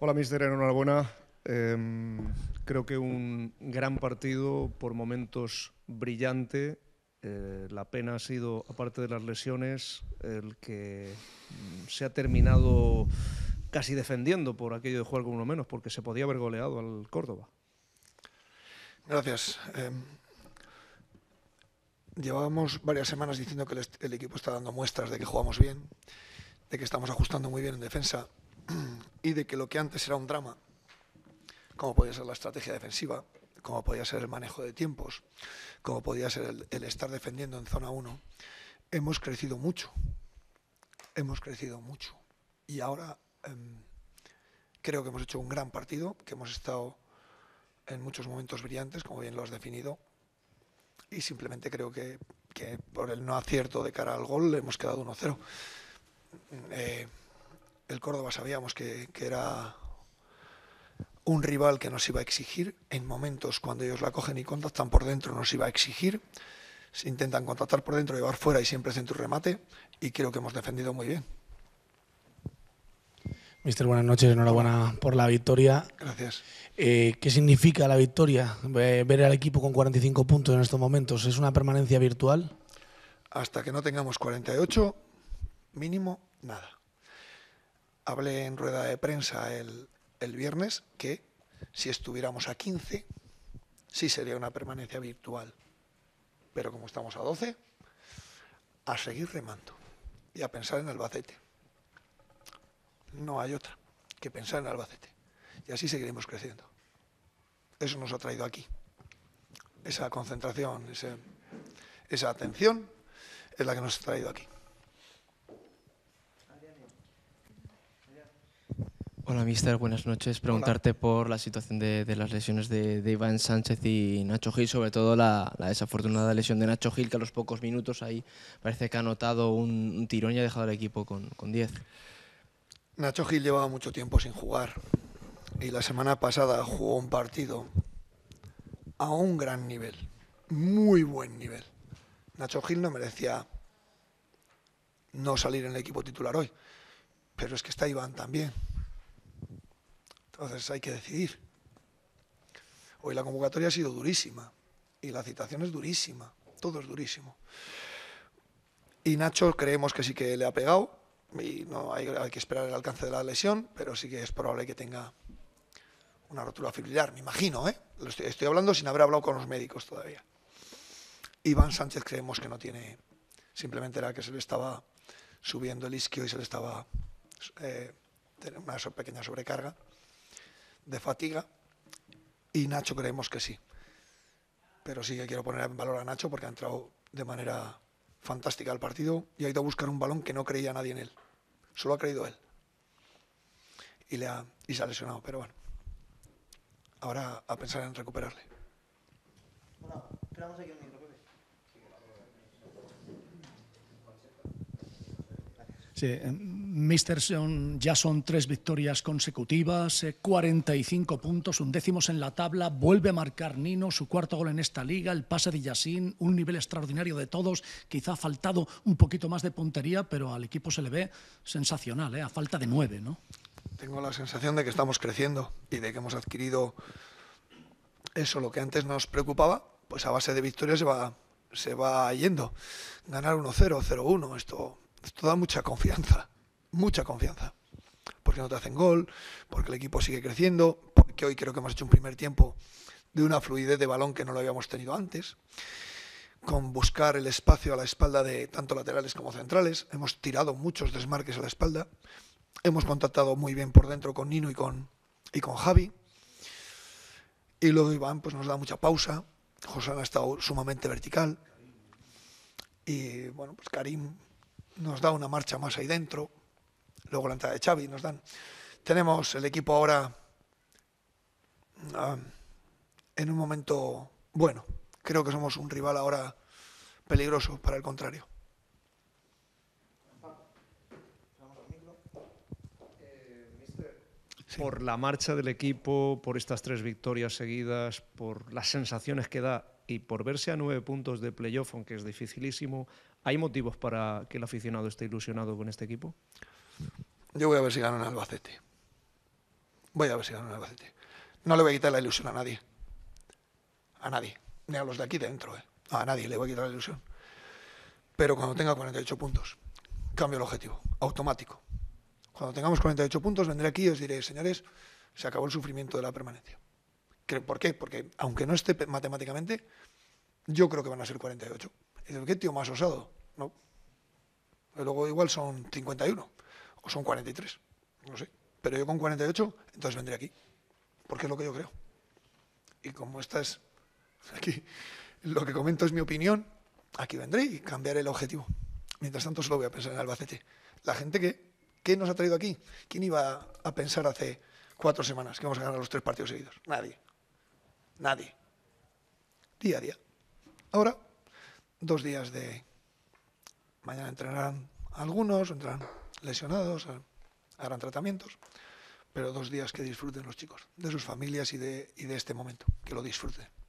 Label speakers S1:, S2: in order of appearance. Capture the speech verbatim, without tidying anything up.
S1: Hola, míster, enhorabuena. Eh, creo que un gran partido, por momentos brillante. Eh, la pena ha sido, aparte de las lesiones, el que se ha terminado casi defendiendo por aquello de jugar con uno menos, porque se podía haber goleado al Córdoba.
S2: Gracias. Eh, llevábamos varias semanas diciendo que el, el equipo está dando muestras de que jugamos bien, de que estamos ajustando muy bien en defensa y de que lo que antes era un drama, como podía ser la estrategia defensiva, como podía ser el manejo de tiempos, como podía ser el, el estar defendiendo en zona uno, hemos crecido mucho. Hemos crecido mucho. Y ahora eh, creo que hemos hecho un gran partido, que hemos estado en muchos momentos brillantes, como bien lo has definido, y simplemente creo que, que por el no acierto de cara al gol hemos quedado uno cero. Eh, el Córdoba sabíamos que, que era un rival que nos iba a exigir en momentos cuando ellos la cogen y contactan por dentro, nos iba a exigir. Se intentan contactar por dentro, llevar fuera y siempre centro y remate, y creo que hemos defendido muy bien.
S3: Míster, buenas noches, enhorabuena Hola. por la victoria.
S2: Gracias.
S3: Eh, ¿Qué significa la victoria? Ver al equipo con cuarenta y cinco puntos en estos momentos, ¿es una permanencia virtual?
S2: Hasta que no tengamos cuarenta y ocho, mínimo, nada. Hablé en rueda de prensa el, el viernes que si estuviéramos a quince, sí sería una permanencia virtual. Pero como estamos a doce, a seguir remando y a pensar en Albacete. No hay otra que pensar en Albacete. Y así seguiremos creciendo. Eso nos ha traído aquí. Esa concentración, ese, esa atención es la que nos ha traído aquí.
S4: Hola, míster, buenas noches. Preguntarte
S2: Hola.
S4: por la situación de, de las lesiones de, de Iván Sánchez y Nacho Gil, sobre todo la, la desafortunada lesión de Nacho Gil, que a los pocos minutos ahí parece que ha notado un, un tirón y ha dejado el equipo con diez.
S2: Nacho Gil llevaba mucho tiempo sin jugar y la semana pasada jugó un partido a un gran nivel, muy buen nivel. Nacho Gil no merecía no salir en el equipo titular hoy, pero es que está Iván también. Entonces hay que decidir. Hoy la convocatoria ha sido durísima y la citación es durísima, todo es durísimo. Y Nacho creemos que sí que le ha pegado y no hay, hay que esperar el alcance de la lesión, pero sí que es probable que tenga una rotura fibrilar, me imagino, ¿eh? Lo estoy, estoy hablando sin haber hablado con los médicos todavía. Iván Sánchez creemos que no tiene, simplemente era que se le estaba subiendo el isquio y se le estaba eh, teniendo una pequeña sobrecarga de fatiga, y Nacho creemos que sí. Pero sí que quiero poner en valor a Nacho porque ha entrado de manera fantástica al partido y ha ido a buscar un balón que no creía nadie en él. Solo ha creído él. Y, le ha, y se ha lesionado, pero bueno. Ahora a pensar en recuperarle.
S5: Hola, esperamos aquí un micro, Pepe. Sí, míster, son, ya son tres victorias consecutivas, eh, cuarenta y cinco puntos, undécimos en la tabla, vuelve a marcar Nino, su cuarto gol en esta liga, el pase de Yassin, un nivel extraordinario de todos, quizá ha faltado un poquito más de puntería, pero al equipo se le ve sensacional, eh, a falta de nueve, ¿no?
S2: Tengo la sensación de que estamos creciendo y de que hemos adquirido eso, lo que antes nos preocupaba, pues a base de victorias se va, se va yendo. Ganar uno cero, cero uno, esto... Esto da mucha confianza, mucha confianza, porque no te hacen gol, porque el equipo sigue creciendo, porque hoy creo que hemos hecho un primer tiempo de una fluidez de balón que no lo habíamos tenido antes, con buscar el espacio a la espalda de tanto laterales como centrales, hemos tirado muchos desmarques a la espalda, hemos contactado muy bien por dentro con Nino y con, y con Javi, y luego Iván pues nos da mucha pausa, José ha estado sumamente vertical, y bueno, pues Karim nos da una marcha más ahí dentro, luego la entrada de Xavi nos dan. Tenemos el equipo ahora uh, en un momento bueno. Creo que somos un rival ahora peligroso para el contrario.
S1: Sí. Por la marcha del equipo, por estas tres victorias seguidas, por las sensaciones que da y por verse a nueve puntos de playoff, aunque es dificilísimo, ¿hay motivos para que el aficionado esté ilusionado con este equipo?
S2: Yo voy a ver si gano en Albacete. voy a ver si gano el Albacete. No le voy a quitar la ilusión a nadie. A nadie. Ni a los de aquí dentro, ¿eh? A nadie le voy a quitar la ilusión. Pero cuando tenga cuarenta y ocho puntos, cambio el objetivo, automático. Cuando tengamos cuarenta y ocho puntos, vendré aquí y os diré, señores, se acabó el sufrimiento de la permanencia. ¿Por qué? Porque aunque no esté matemáticamente, yo creo que van a ser cuarenta y ocho. Y digo, ¿qué tío más osado? No. Y luego igual son cincuenta y uno o son cuarenta y tres, no sé. Pero yo con cuarenta y ocho, entonces vendré aquí, porque es lo que yo creo. Y como esta es, aquí, lo que comento es mi opinión, aquí vendré y cambiaré el objetivo. Mientras tanto solo voy a pensar en Albacete. La gente que, ¿qué nos ha traído aquí? ¿Quién iba a pensar hace cuatro semanas que vamos a ganar los tres partidos seguidos? Nadie. Nadie. Día a día. Ahora, dos días de... Mañana entrenarán algunos, entrarán lesionados, harán tratamientos, pero dos días que disfruten los chicos, de sus familias y de, y de este momento, que lo disfruten.